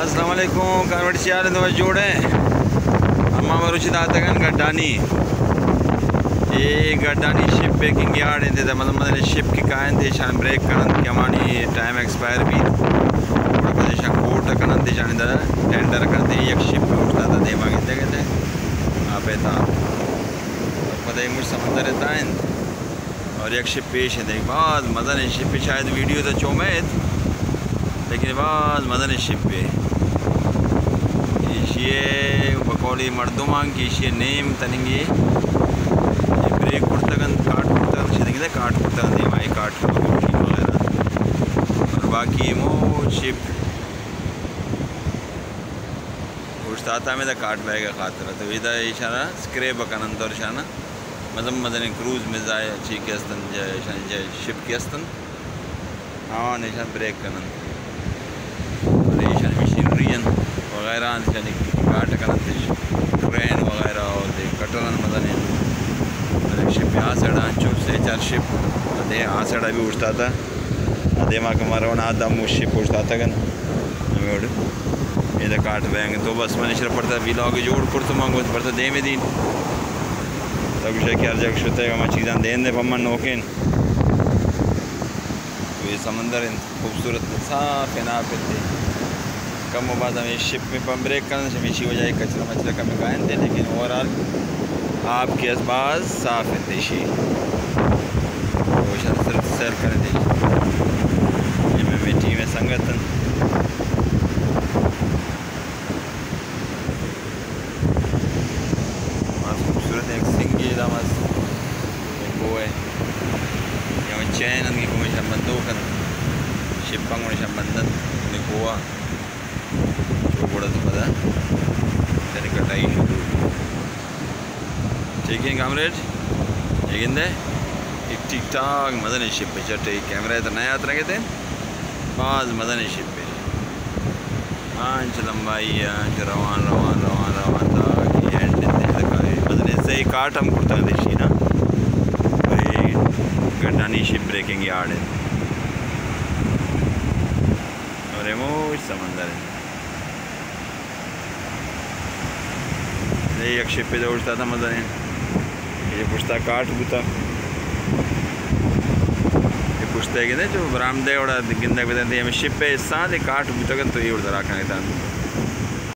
अस्सलाम वालेकुम कानवट सियाल तो जोड़े अम्मा मरुचित आतगन गड्डानी ये गड्डानी शिप बेकिंग यार्ड इंते मतलब शिप की कायन थे शान ब्रेक करन कमानी टाइम एक्सपायर भी थोड़ा प्रदेशा कोट करन थे शान दा टेंडर करते एक शिप पे उठता था देवा कहते कहते आप था पता ही मुझ समंदर रहता है और एक शिप पेश है देख बहुत मज़ा नहीं शिप पे शायद वीडियो तो चौमेद लेकिन बहुत मज़ा नहीं शिप पे ये बकौली मर्दुमांग की ये नेम तनिंगी ब्रेक पुरतगन काट पुरतगन देंगे काट पुरतगन दे भाई काट वगैरह और बाकी मो शिप उस्ताता में तो काट बैगा खातर तो इधर इशारा स्क्रेप कनन तो शाना मदन क्रूज में जाए अच्छी के अस्तन जय शिप के अस्तन हाँ निशान ब्रेक कनन मशीनरी वगैरह निशानी काट कनन ट्रेन वगैरह और कटरन मदन शिप आसड़ा चुप से चार शिप अदे आसड़ा भी उठता था अदे माँ कमारोना दम शिप उठता था गन ये काट बैंक तो बस मनुष्य पड़ता विलॉग जोड़ कुर्त मांगो पड़ता दे में दिन तब क्या जग शुते चीज़ा देन दे पम्मन नोकिन ये समंदर खूबसूरत साफ है ना पे कम बाद हमें शिप में पम ब्रेक करने से मिशी हो जाए कचरा मचरा कम गायन थे लेकिन ओवरऑल आपके असबाज साफ है देशी सिर्फ सैर करें देशी ये मैं मिट्टी में संगतन खूबसूरत एक सिंगी मस्त वो है यहाँ चैन की कोई शब्दों का शिपंग और शब्दन गोवा जो बड़ा तो पता तेरे कटाई शुरू ठीक है कामरेड लेकिन दे एक ठीक ठाक मज़ा नहीं शिप पे चटे कैमरा तो नया यात्रा के थे बाज मज़ा नहीं शिप पे आंच लंबाई आंच रवान रवान रवान रवान था कि एंड मज़े से ही काट हम कुर्ता देशी ना भाई गड्डानी शिप ब्रेकिंग यार्ड है और एमोज समंदर है एक शिप पे तो उठता था मज़ा नहीं ये पुछता काट बूता ये पुछता है कि जो बरामदे और गिंदा बिंदा शिप पे साथ काट बूता तो ये उड़ता रखा था